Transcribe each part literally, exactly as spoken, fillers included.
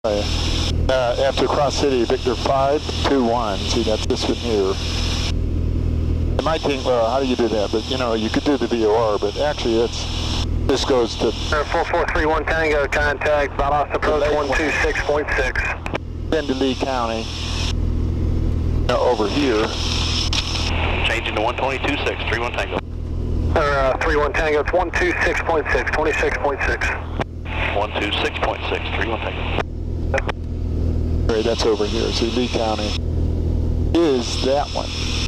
Uh, after Cross City, Victor five two one. See, that's this one here. You might think, well, how do you do that? But, you know, you could do the V O R, but actually that's, this goes to... four four three one Tango, contact, Valdosta approach one two six point six. Then to Lee County, uh, over here. Changing to one twenty-two point six, three one Tango. Or uh, three one Tango, it's one two six point six, twenty-six point six. one two six point six, three one Tango. Right, that's over here. See, Lee County is that one.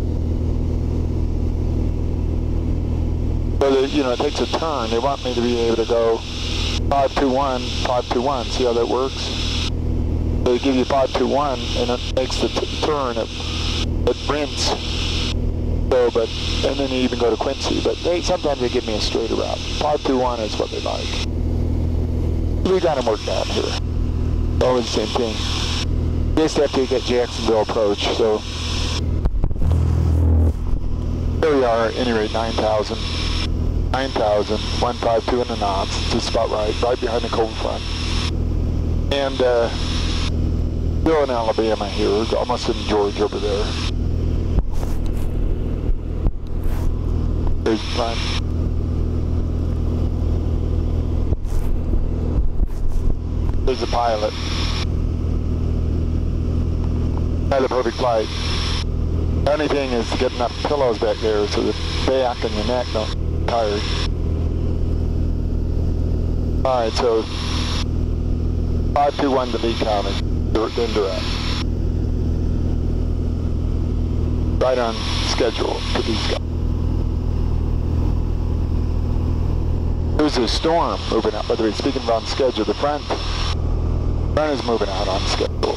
So, that, you know, it takes a turn. They want me to be able to go five two one, five two one. See how that works? So they give you five two one, and it makes the t turn at, at Brent's. So, but, and then you even go to Quincy. But they sometimes they give me a straighter route. five two one is what they like. We got them worked out here. Always the same thing. Just have to get Jacksonville approach, so there we are, at any rate, nine thousand, nine thousand, one five two in the knots, just about right, right behind the cold front. And uh, still in Alabama here, almost in Georgia over there. There's the front. There's the pilot. Had a perfect flight. The only thing is to get enough pillows back there so the back and your neck don't get tired. Alright, so five two one to Lee County, then direct. Right on schedule for these guys. There's a storm moving out, whether he's speaking about on schedule, the front, front is moving out on schedule.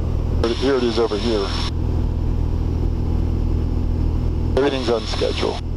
Here it is over here. Everything's on schedule.